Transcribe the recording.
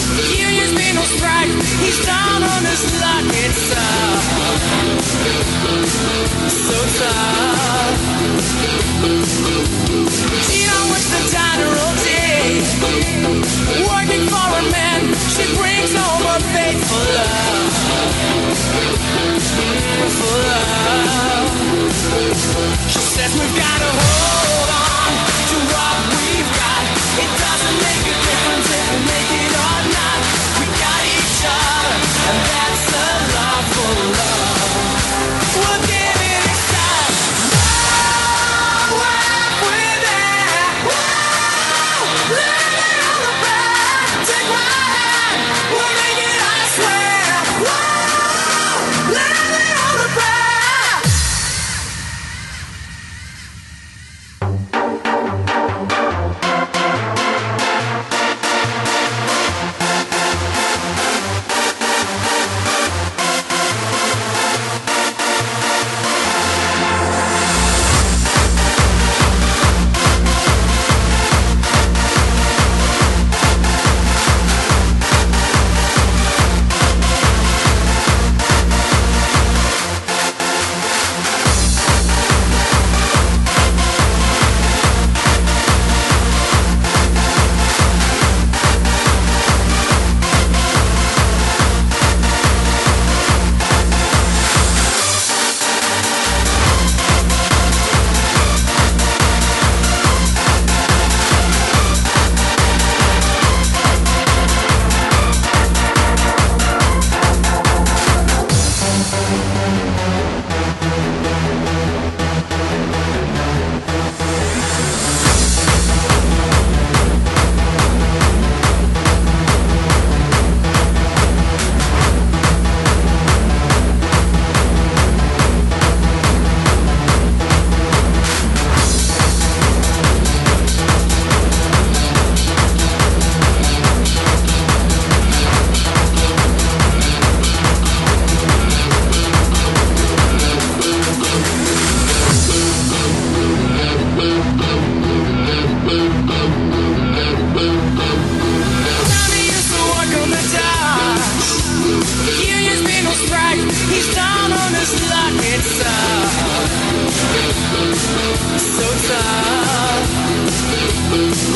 Union's been on strike, he's down on his luck. It's so tough. Tina works the diner all day, working for a man. She brings home a faithful love, for love. She says we've got to hold on to what we've got. It doesn't make a difference if we make it or not. We got each other, and that's a love for love. We'll give it a shot. Oh, we're there. Whoa, let it on the back. Take my hand. We'll make it, I swear. Whoa, let it on the back. He's down on his luck, it's so tough.